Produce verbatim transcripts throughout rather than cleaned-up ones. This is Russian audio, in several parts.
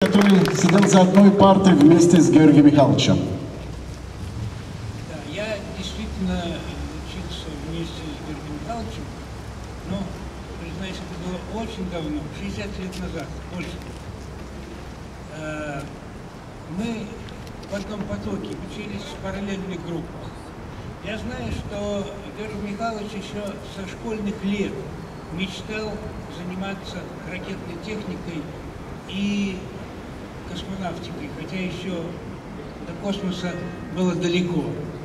который сидел за одной партой вместе с Георгием Михайловичем. Да, я действительно учился вместе с Георгием Михайловичем, но, признаюсь, это было очень давно, шестьдесят лет назад, больше. Мы в одном потоке учились в параллельных группах. Я знаю, что Георгий Михайлович еще со школьных лет мечтал заниматься ракетной техникой и космонавтикой, хотя еще до космоса было далеко.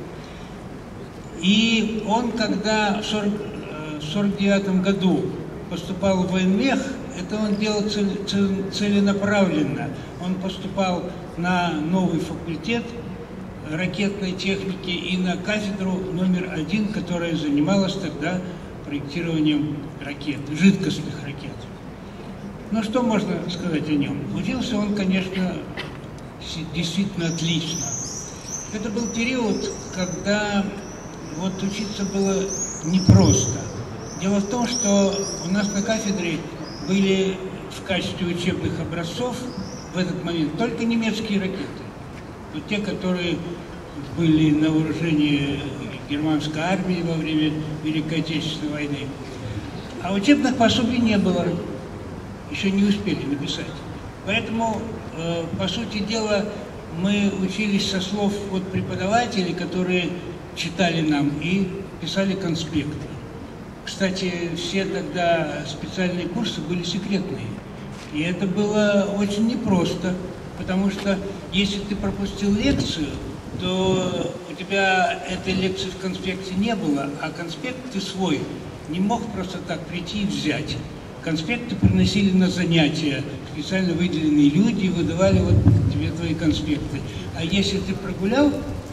И он, когда в сорок девятом году поступал в военмех, это он делал целенаправленно. Он поступал на новый факультет ракетной техники и на кафедру номер один, которая занималась тогда проектированием ракет, жидкостных ракет. Ну, что можно сказать о нем? Учился он, конечно, действительно отлично. Это был период, когда вот учиться было непросто. Дело в том, что у нас на кафедре были в качестве учебных образцов в этот момент только немецкие ракеты. Вот те, которые были на вооружении германской армии во время Великой Отечественной войны. А учебных пособий не было, еще не успели написать. Поэтому, э, по сути дела, мы учились со слов вот преподавателей, которые читали нам и писали конспекты. Кстати, все тогда специальные курсы были секретные. И это было очень непросто, потому что если ты пропустил лекцию, то у тебя этой лекции в конспекте не было, а конспект ты свой не мог просто так прийти и взять. Конспекты приносили на занятия, специально выделенные люди выдавали вот тебе твои конспекты. А если ты прогулял,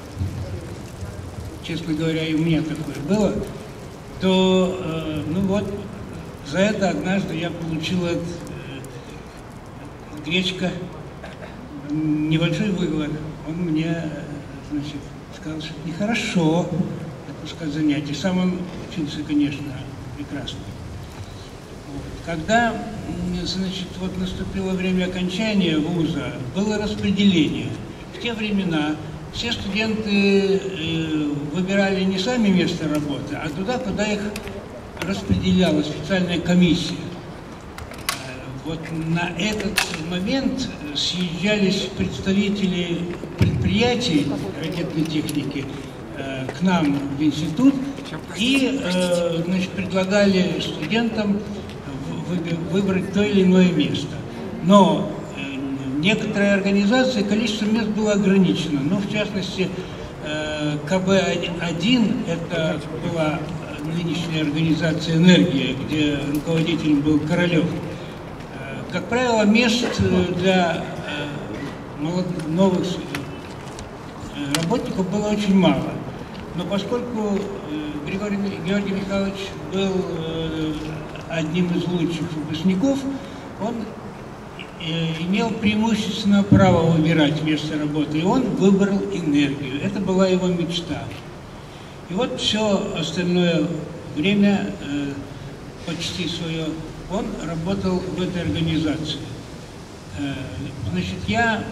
честно говоря, и у меня такое было, то, э, ну вот, за это однажды я получил от э, Гречка небольшой выговор. Он мне, значит, сказал, что это нехорошо отпускать занятия. Сам он учился, конечно, прекрасно. Вот. Когда, значит, вот наступило время окончания вуза, было распределение. В те времена все студенты э, выбирали не сами место работы, а туда, куда их распределяла специальная комиссия. Э, вот на этот момент съезжались представители предприятий ракетной техники э, к нам в институт и э, значит, предлагали студентам выбрать то или иное место. Но некоторые организации, количество мест было ограничено, но в частности ка бэ один, это была нынешняя организация «Энергия», где руководителем был Королев. Как правило, мест для новых работников было очень мало. Но поскольку Григорий, Георгий Михайлович был одним из лучших выпускников, он имел преимущественно право выбирать место работы, и он выбрал энергию. Это была его мечта. И вот все остальное время, э, почти свое, он работал в этой организации. Э, значит, я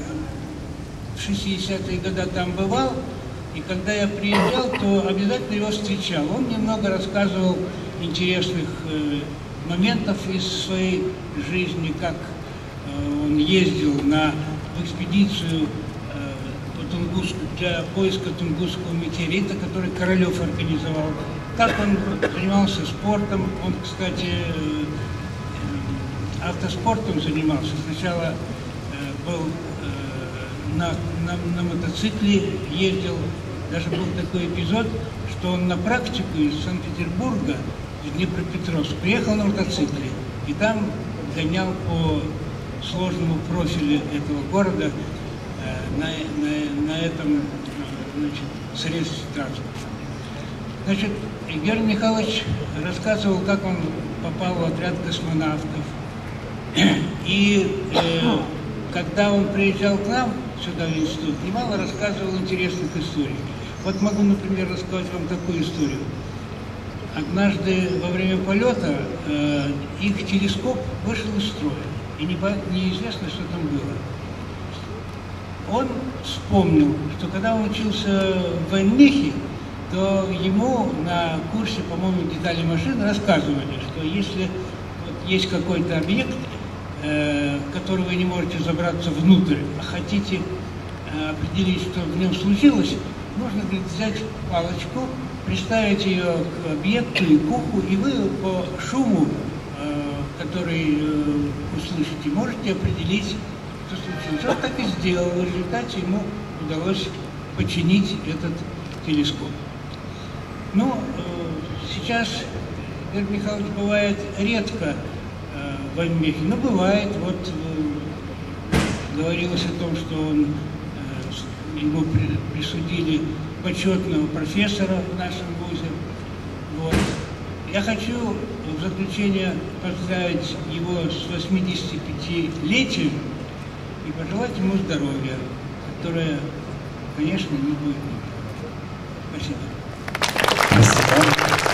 в шестидесятые годы там бывал, и когда я приезжал, то обязательно его встречал. Он немного рассказывал интересных э, моментов из своей жизни, как он ездил на, в экспедицию э, по Тунгуску для поиска тунгусского метеорита, который Королев организовал. Как он занимался спортом. Он, кстати, э, э, автоспортом занимался. Сначала э, был э, на, на, на мотоцикле, ездил. Даже был такой эпизод, что он на практику из Санкт-Петербурга в Днепропетровск приехал на мотоцикле и там гонял по сложному профилю этого города э, на, на, на этом значит, средстве транспорта. Значит, Георгий Михайлович рассказывал, как он попал в отряд космонавтов. И э, когда он приезжал к нам сюда в институт, немало рассказывал интересных историй. Вот могу, например, рассказать вам такую историю. Однажды во время полета э, их телескоп вышел из строя. и не, неизвестно, что там было. Он вспомнил, что когда он учился в Вайнмехе, то ему на курсе, по-моему, детали машин рассказывали, что если вот есть какой-то объект, э, которого вы не можете забраться внутрь, а хотите э, определить, что в нем случилось, нужно, говорит, взять палочку, приставить ее к объекту и к уху, и вы по шуму, э, который э, услышите, можете определить, что случилось. Он так и сделал. В результате ему удалось починить этот телескоп. Ну, сейчас Георгий Михайлович бывает редко в Вайнмехе, но бывает. Вот говорилось о том, что он, ему присудили почетного профессора в нашем вузе. Вот. Я хочу в заключение поздравить его с восьмидесятипятилетием и пожелать ему здоровья, которое, конечно, не будет никогда. Спасибо. Спасибо.